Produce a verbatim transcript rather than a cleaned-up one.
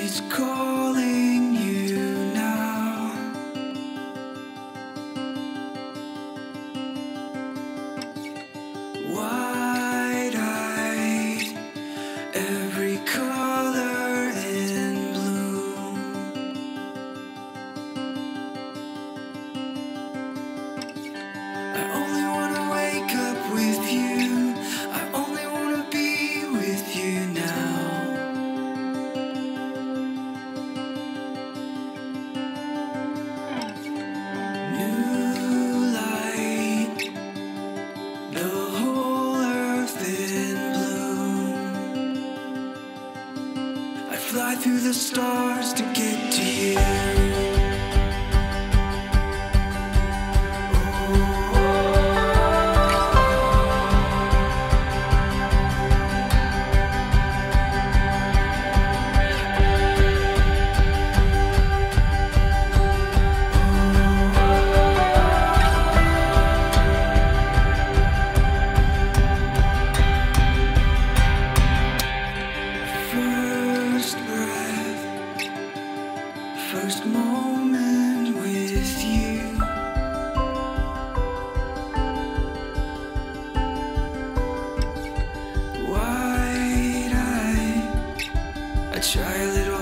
is calling you now. Wide-eyed, every color in bloom. I only wanna wake up with you. I only wanna be with you now. New light, the whole earth in bloom. I fly through the stars to get to you. First breath, first moment with you. Wide-eyed, I try a little